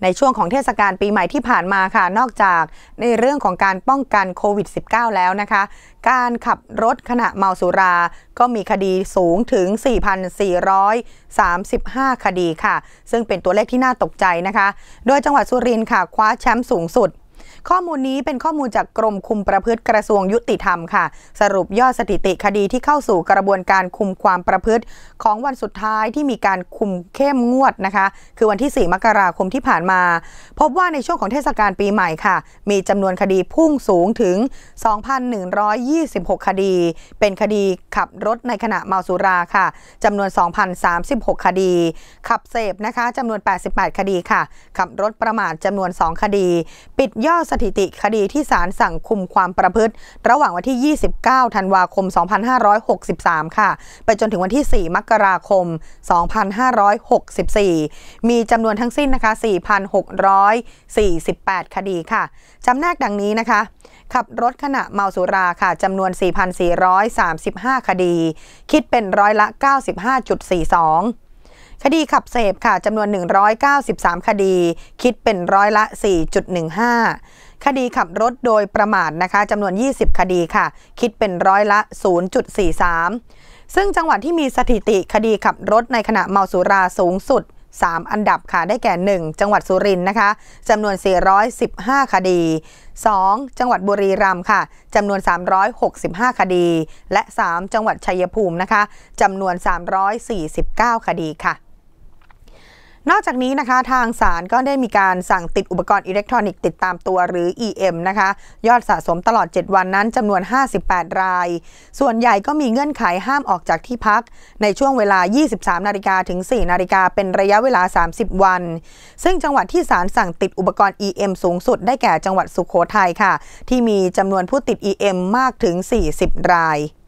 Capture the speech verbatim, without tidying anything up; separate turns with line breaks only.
ในช่วงของเทศกาลปีใหม่ที่ผ่านมาค่ะนอกจากในเรื่องของการป้องกันโควิด สิบเก้า แล้วนะคะการขับรถขณะเมาสุราก็มีคดีสูงถึง สี่พันสี่ร้อยสามสิบห้า คดีค่ะซึ่งเป็นตัวเลขที่น่าตกใจนะคะโดยจังหวัดสุรินทร์ค่ะคว้าแชมป์สูงสุดข้อมูลนี้เป็นข้อมูลจากกรมคุมประพฤติกระทรวงยุติธรรมค่ะสรุปยอดสถิติคดีที่เข้าสู่กระบวนการคุมความประพฤติของวันสุดท้ายที่มีการคุมเข้มงวดนะคะคือวันที่ สี่ มกราคมที่ผ่านมาพบว่าในช่วงของเทศกาลปีใหม่ค่ะมีจำนวนคดีพุ่งสูงถึง สองพันหนึ่งร้อยยี่สิบหก คดีเป็นคดีขับรถในขณะเมาสุราค่ะจำนวน สองพันสามสิบหก คดีขับเสพนะคะจำนวน แปดสิบแปด คดีค่ะขับรถประมาทจำนวน สอง คดีปิดยอดสถิติคดีที่ศาลสั่งคุมความประพฤติระหว่างวันที่ ยี่สิบเก้า ธันวาคม สองพันห้าร้อยหกสิบสาม ค่ะไปจนถึงวันที่ สี่ มกราคม สองพันห้าร้อยหกสิบสี่ มีจำนวนทั้งสิ้นนะคะ สี่พันหกร้อยสี่สิบแปด คดีค่ะจำแนกดังนี้นะคะขับรถขณะเมาสุราค่ะจำนวน สี่พันสี่ร้อยสามสิบห้า คดีคิดเป็นร้อยละ เก้าสิบห้าจุดสี่สองคดีขับเสพค่ะจำนวน หนึ่งร้อยเก้าสิบสาม คดีคิดเป็นร้อยละ สี่จุดหนึ่งห้า คดีขับรถโดยประมาทนะคะจำนวน ยี่สิบ คดีค่ะคิดเป็นร้อยละ ศูนย์จุดสี่สาม ซึ่งจังหวัดที่มีสถิติคดีขับรถในขณะเมาสุราสูงสุดสามอันดับค่ะได้แก่ หนึ่ง จังหวัดสุรินทร์นะคะจำนวน สี่ร้อยสิบห้า คดี สอง จังหวัดบุรีรัมย์ค่ะจำนวน สามร้อยหกสิบห้า คดีและ สาม จังหวัดชัยภูมินะคะจำนวน สามร้อยสี่สิบเก้า คดีค่ะนอกจากนี้นะคะทางศาลก็ได้มีการสั่งติดอุปกรณ์อิเล็กทรอนิกส์ติดตามตัวหรือ อี เอ็ม นะคะยอดสะสมตลอดเจ็ดวันนั้นจำนวนห้าสิบแปดรายส่วนใหญ่ก็มีเงื่อนไขห้ามออกจากที่พักในช่วงเวลา ยี่สิบสาม นาฬิกาถึง สี่ นาฬิกาเป็นระยะเวลา สามสิบ วันซึ่งจังหวัดที่ศาลสั่งติดอุปกรณ์ อี เอ็ม สูงสุดได้แก่จังหวัดสุโขทัยค่ะที่มีจำนวนผู้ติด อี เอ็ม มากถึง สี่สิบ ราย